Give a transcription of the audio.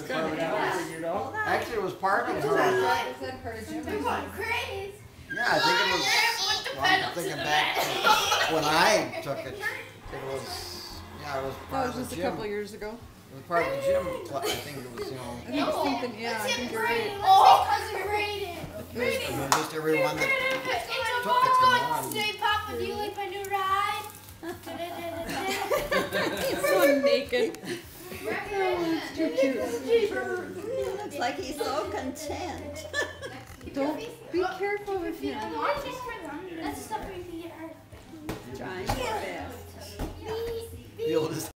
Actually, it was parking her. They're going crazy. Yeah, I think it was. Well, I'm thinking back to when I took it. It was. Yeah, it was That part was of just the a gym. couple years ago. It was part of the gym. I think it was, you know. I think something, yeah, I think you're right. Oh, cousin Raiden. I mean, just everyone that It's took a it's gonna ball. run. Say, Papa, do you like my new ride? He's so naked. Too cute. He looks like he's so content. Don't be careful with him. That's stuff we can get hurt. Trying his best. You'll just